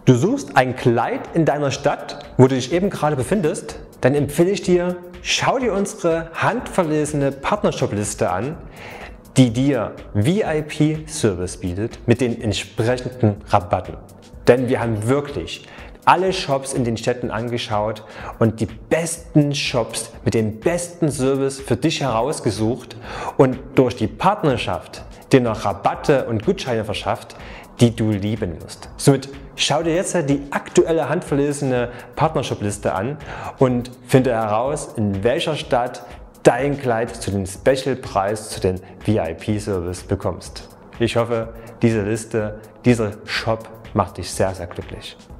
Du suchst ein Kleid in deiner Stadt, wo du dich eben gerade befindest? Dann empfehle ich dir, schau dir unsere handverlesene Partnershop-Liste an, die dir VIP-Service bietet mit den entsprechenden Rabatten. Denn wir haben wirklich alle Shops in den Städten angeschaut und die besten Shops mit dem besten Service für dich herausgesucht und durch die Partnerschaft dir noch Rabatte und Gutscheine verschafft, die du lieben wirst. Somit schau dir jetzt die aktuelle handverlesene Partnershop-Liste an und finde heraus, in welcher Stadt dein Kleid zu dem Special-Preis, zu dem VIP-Service bekommst. Ich hoffe, diese Liste, dieser Shop macht dich sehr, sehr glücklich.